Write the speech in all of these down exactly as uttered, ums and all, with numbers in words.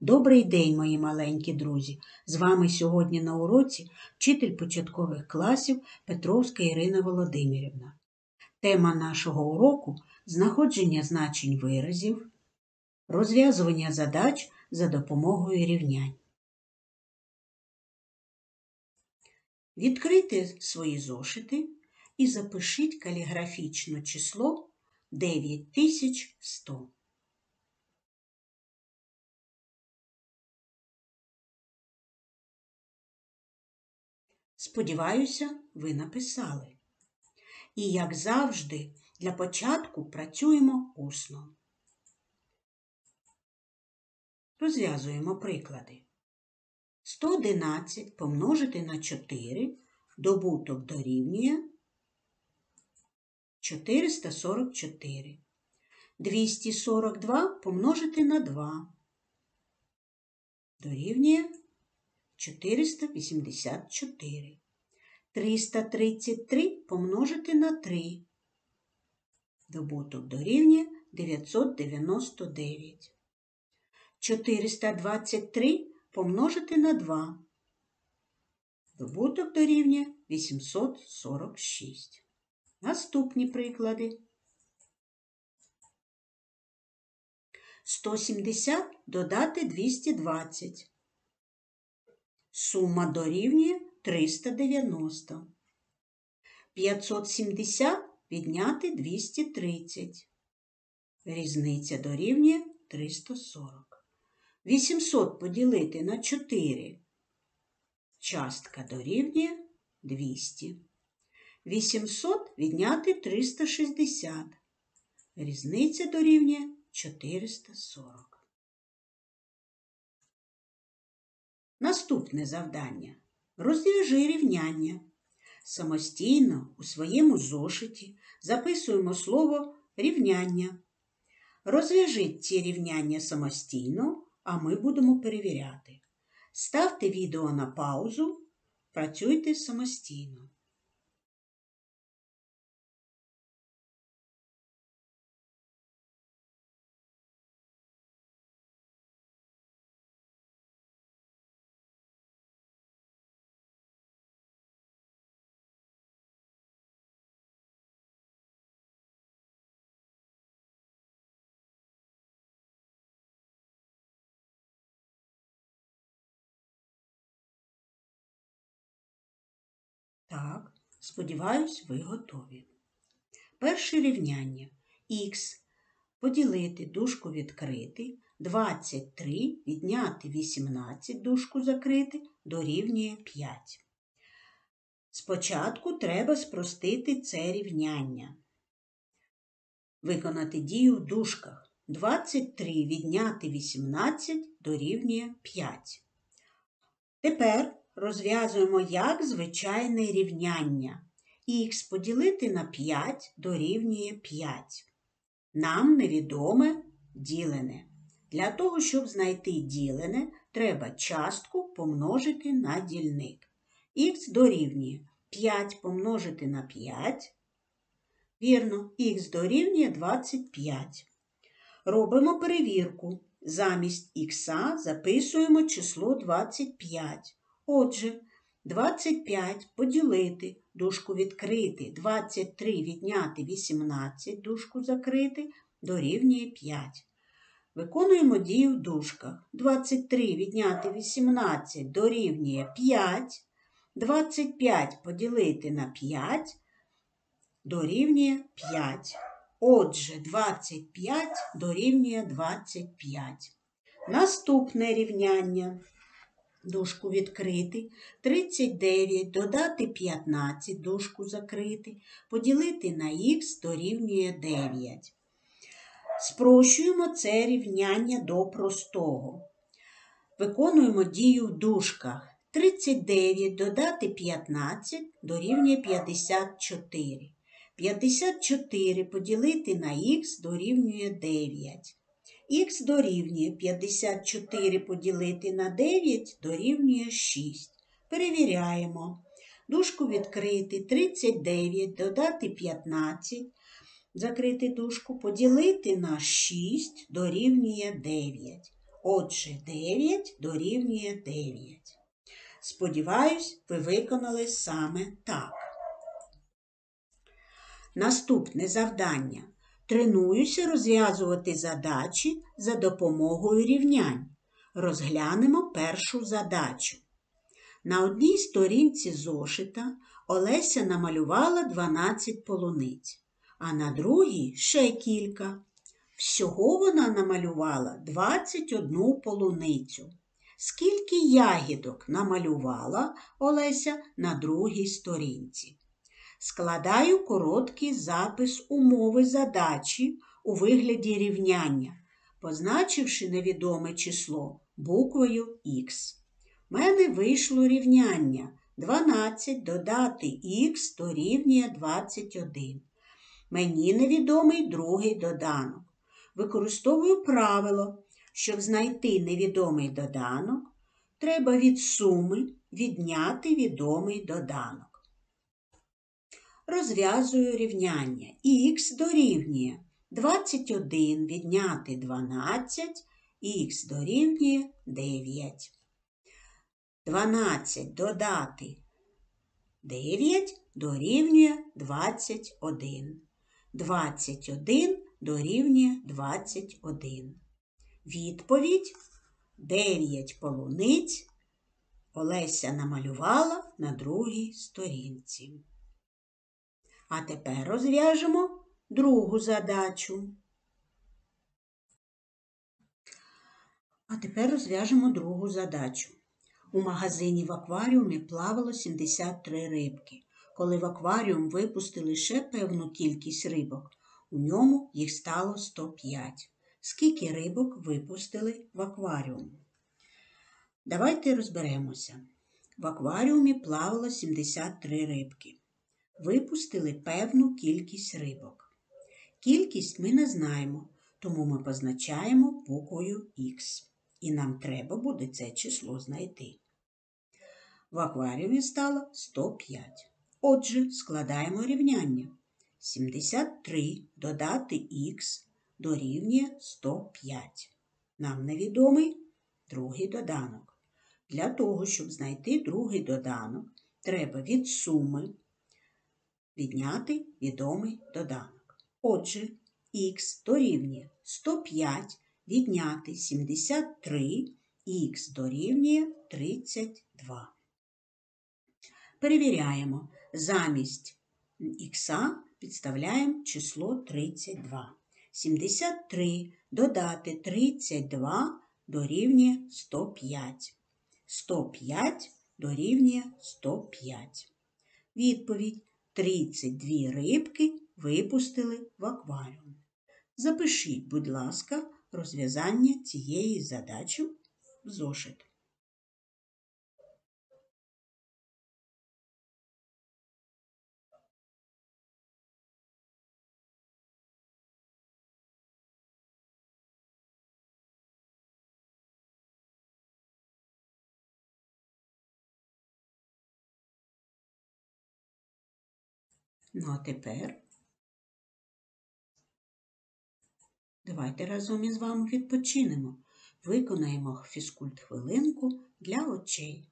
Добрий день, мої маленькі друзі! З вами сьогодні на уроці вчитель початкових класів Петровська Ірина Володимирівна. Тема нашого уроку – знаходження значень виразів, розв'язування задач за допомогою рівнянь. Відкрийте свої зошити і запишіть каліграфічно число дев'ять тисяч сто. Сподіваюся, ви написали. І, як завжди, для початку працюємо усно. Розв'язуємо приклади. сто одинадцять помножити на чотири, добуток дорівнює чотириста сорок чотири. двісті сорок два помножити на два, дорівнює чотириста вісімдесят чотири. триста тридцять три помножити на три. Добуток дорівнює дев'ятсот дев'яносто дев'ять. чотириста двадцять три помножити на два. Добуток дорівнює вісімсот сорок шість. Наступні приклади. сто сімдесят додати двісті двадцять. Сума дорівнює триста дев'яносто. п'ятсот сімдесят відняти двісті тридцять. Різниця дорівнює триста сорок. вісімсот поділити на чотири. Частка дорівнює двісті. вісімсот відняти триста шістдесят. Різниця дорівнює чотириста сорок. Наступне завдання. Розв'яжи рівняння. Самостійно у своєму зошиті записуємо слово «рівняння». Розв'яжіть ці рівняння самостійно, а ми будемо перевіряти. Ставте відео на паузу, працюйте самостійно. Так, сподіваюсь, ви готові. Перше рівняння. Х поділити, дужку відкрити, двадцять три відняти вісімнадцять, дужку закрити, дорівнює п'ять. Спочатку треба спростити це рівняння. Виконати дію в дужках. двадцять три відняти вісімнадцять дорівнює п'ять. Тепер розв'язуємо як звичайне рівняння. Х поділити на п'ять дорівнює п'ять. Нам невідоме ділене. Для того, щоб знайти ділене, треба частку помножити на дільник. Х дорівнює п'ять помножити на п'ять. Вірно, х дорівнює двадцять п'ять. Робимо перевірку. Замість х записуємо число двадцять п'ять. Отже, двадцять п'ять поділити, дужку відкрити, двадцять три відняти вісімнадцять, дужку закрити, дорівнює п'ять. Виконуємо дію в дужках. двадцять три відняти вісімнадцять дорівнює п'ять. двадцять п'ять поділити на п'ять дорівнює п'ять. Отже, двадцять п'ять дорівнює двадцять п'ять. Наступне рівняння. Дужку відкрити, тридцять дев'ять додати п'ятнадцять, дужку закрити, поділити на х дорівнює дев'ять. Спрощуємо це рівняння до простого. Виконуємо дію в дужках. тридцять дев'ять додати п'ятнадцять дорівнює п'ятдесят чотири. п'ятдесят чотири поділити на х дорівнює дев'ять. Х дорівнює п'ятдесят чотири поділити на дев'ять дорівнює шість. Перевіряємо. Дужку відкрити, тридцять дев'ять додати п'ятнадцять, закрити дужку, поділити на шість дорівнює дев'ять. Отже, дев'ять дорівнює дев'ять. Сподіваюсь, ви виконали саме так. Наступне завдання. Тренуюся розв'язувати задачі за допомогою рівнянь. Розглянемо першу задачу. На одній сторінці зошита Олеся намалювала дванадцять полуниць, а на другій ще кілька. Всього вона намалювала двадцять одну полуницю. Скільки ягідок намалювала Олеся на другій сторінці? Складаю короткий запис умови задачі у вигляді рівняння, позначивши невідоме число буквою Х. У мене вийшло рівняння дванадцять додати х дорівнює двадцять один. Мені невідомий другий доданок. Використовую правило, щоб знайти невідомий доданок, треба від суми відняти відомий доданок. Розв'язую рівняння. Х дорівнює двадцять один відняти дванадцять, х дорівнює дев'ять. дванадцять додати дев'ять дорівнює двадцять один. двадцять один дорівнює двадцять один. Відповідь: дев'ять полуниць Олеся намалювала на другій сторінці. А тепер розв'яжемо другу задачу. А тепер розв'яжемо другу задачу. У магазині в акваріумі плавало сімдесят три рибки. Коли в акваріум випустили лише певну кількість рибок, у ньому їх стало сто п'ять. Скільки рибок випустили в акваріум? Давайте розберемося. В акваріумі плавало сімдесят три рибки. Випустили певну кількість рибок. Кількість ми не знаємо, тому ми позначаємо буквою Х. І нам треба буде це число знайти. В акваріумі стало сто п'ять. Отже, складаємо рівняння. сімдесят три додати х дорівнює сто п'ять. Нам невідомий другий доданок. Для того, щоб знайти другий доданок, треба від суми відняти відомий доданок. Отже, х дорівнює сто п'ять відняти сімдесят три, х дорівнює тридцять два. Перевіряємо. Замість х підставляємо число тридцять два. сімдесят три додати тридцять два дорівнює сто п'ять. сто п'ять дорівнює сто п'ять. Відповідь: тридцять дві рибки випустили в акваріум. Запишіть, будь ласка, розв'язання цієї задачі в зошит. Ну а тепер давайте разом із вами відпочинемо. Виконаємо фізкульт-хвилинку для очей.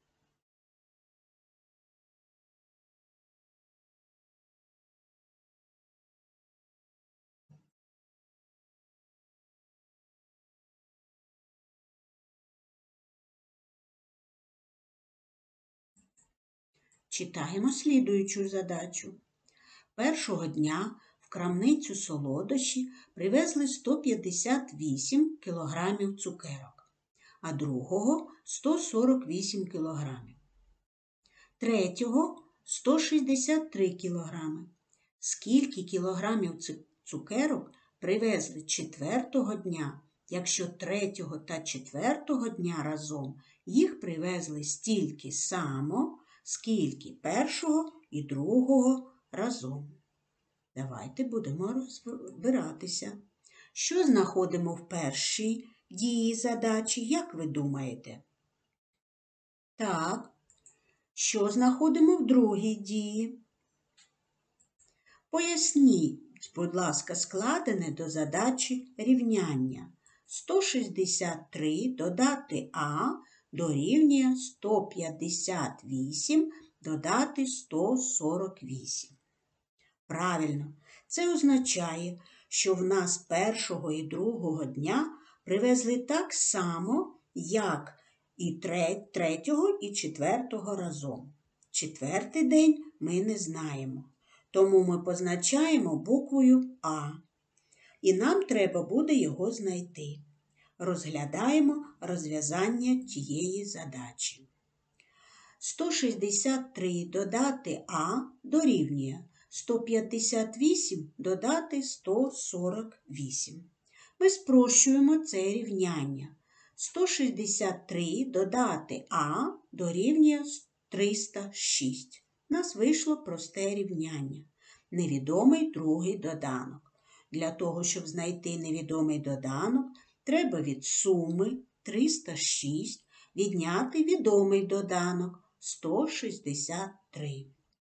Читаємо слідуючу задачу. Першого дня в крамницю солодощі привезли сто п'ятдесят вісім кілограмів цукерок, а другого – сто сорок вісім кілограмів. Третього – сто шістдесят три кілограми. Скільки кілограмів цукерок привезли четвертого дня, якщо третього та четвертого дня разом їх привезли стільки само, скільки першого і другого разом? Давайте будемо розбиратися. Що знаходимо в першій дії задачі, як ви думаєте? Так. Що знаходимо в другій дії? Поясніть, будь ласка, складене до задачі рівняння. сто шістдесят три додати А дорівнює сто п'ятдесят вісім додати сто сорок вісім. Правильно, це означає, що в нас першого і другого дня привезли так само, як і третього і четвертого разом. Четвертий день ми не знаємо, тому ми позначаємо буквою А. І нам треба буде його знайти. Розглядаємо розв'язання тієї задачі. сто шістдесят три додати А дорівнює сто п'ятдесят вісім додати сто сорок вісім. Ми спрощуємо це рівняння. сто шістдесят три додати А дорівнює триста шість. У нас вийшло просте рівняння. Невідомий другий доданок. Для того, щоб знайти невідомий доданок, треба від суми триста шість відняти відомий доданок сто шістдесят три.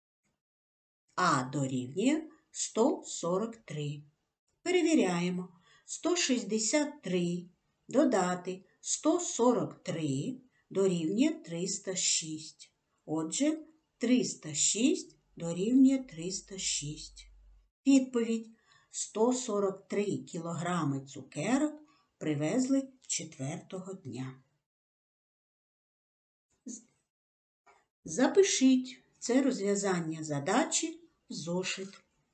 А дорівнює сто сорок три. Перевіряємо. сто шістдесят три додати сто сорок три дорівнює триста шість. Отже, триста шість дорівнює триста шість. Відповідь. сто сорок три кілограми цукерок привезли четвертого дня. Запишіть це розв'язання задачі в зошит.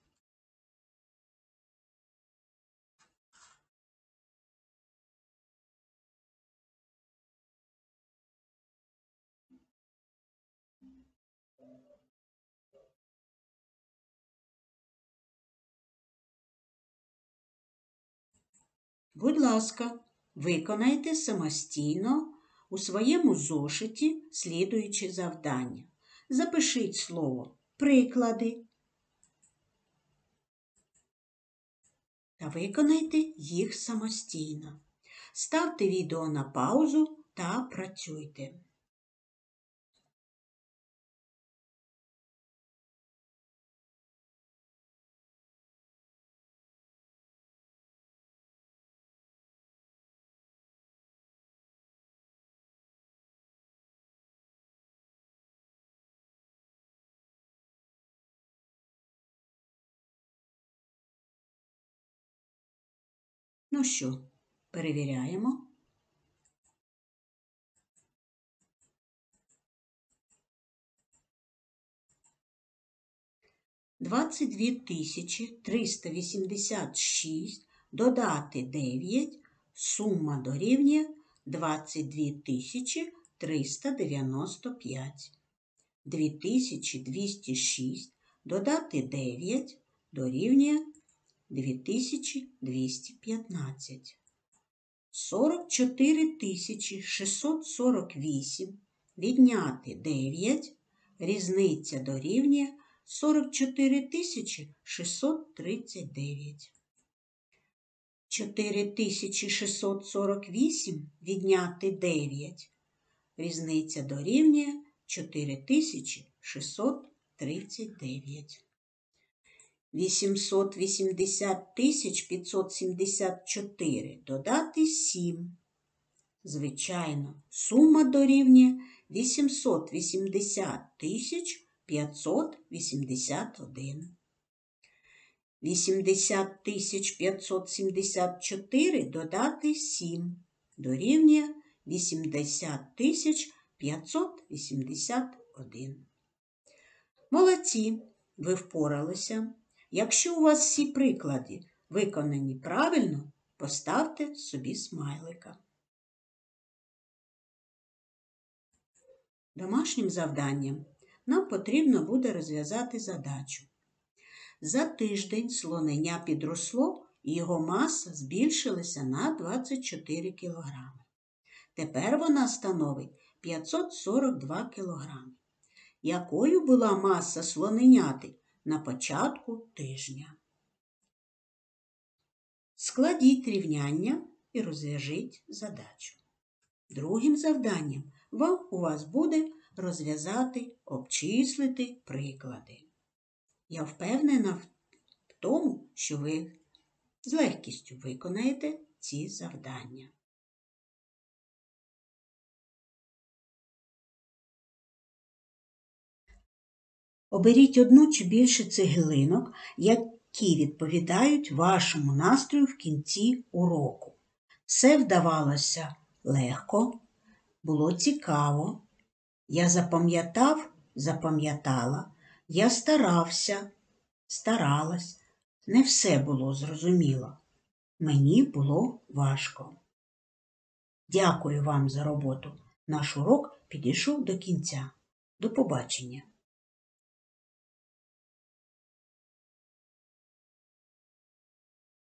Будь ласка, виконайте самостійно у своєму зошиті слідуючі завдання. Запишіть слово «приклади» та виконайте їх самостійно. Ставте відео на паузу та працюйте. Ну що, перевіряємо. двадцять дві тисячі триста вісімдесят шість додати дев'ять, сума дорівнює двадцять дві тисячі триста дев'яносто п'ять. дві тисячі двісті шість додати дев'ять дорівнює дві тисячі двісті п'ятнадцять. сорок чотири тисячі шістсот сорок вісім відняти дев'ять, різниця дорівнює сорок чотири тисячі шістсот тридцять дев'ять. чотири тисячі шістсот сорок вісім відняти дев'ять, різниця дорівнює чотири тисячі шістсот тридцять дев'ять. вісімсот вісімдесят тисяч п'ятсот сімдесят чотири додати сім. Звичайно, сума дорівнює вісімсот вісімдесят тисяч п'ятсот вісімдесят один. вісімдесят тисяч п'ятсот сімдесят чотири додати сім дорівнює вісімдесят тисяч п'ятсот вісімдесят один. Молодці, ви впоралися. Якщо у вас всі приклади виконані правильно, поставте собі смайлика. Домашнім завданням нам потрібно буде розв'язати задачу. За тиждень слонення підросло і його маса збільшилася на двадцять чотири кілограми. Тепер вона становить п'ятсот сорок два кілограми. Якою була маса слоненяти на початку тижня? Складіть рівняння і розв'яжіть задачу. Другим завданням вам у вас буде розв'язати, обчислити приклади. Я впевнена в тому, що ви з легкістю виконаєте ці завдання. Оберіть одну чи більше цеглинок, які відповідають вашому настрою в кінці уроку. Все вдавалося легко, було цікаво. Я запам'ятав, запам'ятала, я старався, старалась. Не все було зрозуміло. Мені було важко. Дякую вам за роботу. Наш урок підійшов до кінця. До побачення.